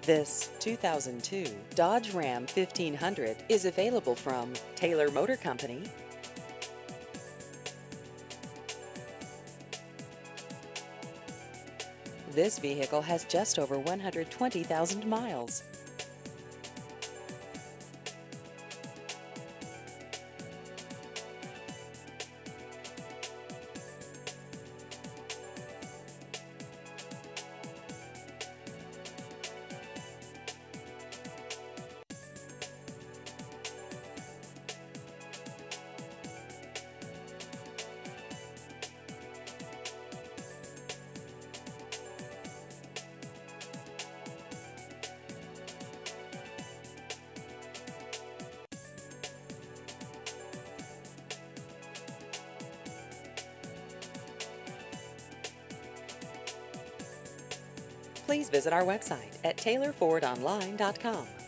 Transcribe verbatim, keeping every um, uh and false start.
This two thousand two Dodge Ram fifteen hundred is available from Taylor Motor Company. This vehicle has just over one hundred twenty thousand miles. Please visit our website at taylor ford online dot com.